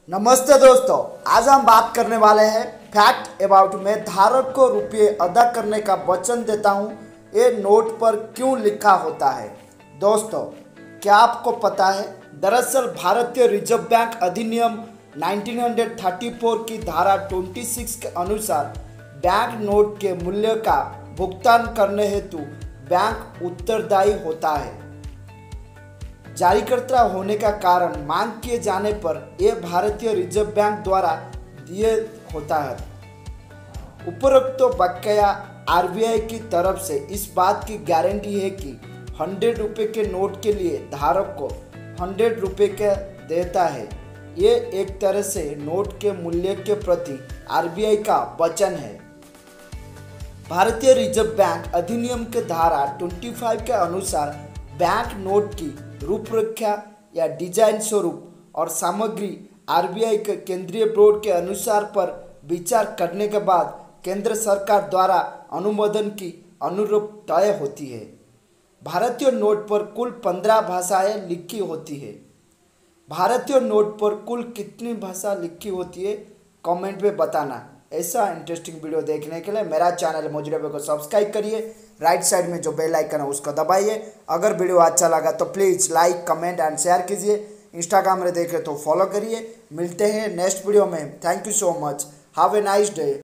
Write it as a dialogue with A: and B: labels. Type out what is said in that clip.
A: नमस्ते दोस्तों, आज हम बात करने वाले हैं फैक्ट अबाउट मैं धारक को रुपये अदा करने का वचन देता हूं, ये नोट पर क्यों लिखा होता है। दोस्तों, क्या आपको पता है, दरअसल भारतीय रिजर्व बैंक अधिनियम 1934 की धारा 26 के अनुसार बैंक नोट के मूल्य का भुगतान करने हेतु बैंक उत्तरदायी होता है। जारीकर्ता होने का कारण मांग किए जाने पर यह भारतीय रिजर्व बैंक द्वारा दिए होता है। उपरोक्त बकाया आरबीआई की तरफ से इस बात की गारंटी है कि 100 रुपये के नोट के लिए धारक को 100 रुपये का देता है। ये एक तरह से नोट के मूल्य के प्रति आरबीआई का वचन है। भारतीय रिजर्व बैंक अधिनियम के धारा 25 के अनुसार बैंक नोट की रूपरेखा या डिजाइन स्वरूप और सामग्री आरबीआई के केंद्रीय बोर्ड के अनुसार पर विचार करने के बाद केंद्र सरकार द्वारा अनुमोदन की अनुरूप तय होती है। भारतीय नोट पर कुल 15 भाषाएं लिखी होती है। भारतीय नोट पर कुल कितनी भाषा लिखी होती है कमेंट में बताना। ऐसा इंटरेस्टिंग वीडियो देखने के लिए मेरा चैनल मोजरेबे को सब्सक्राइब करिए। राइट साइड में जो बेल आइकन है उसको दबाइए। अगर वीडियो अच्छा लगा तो please like, comment and share कीजिए। इंस्टाग्राम में देख रहे तो फॉलो करिए। मिलते हैं नेक्स्ट वीडियो में। Thank you so much. Have a nice day.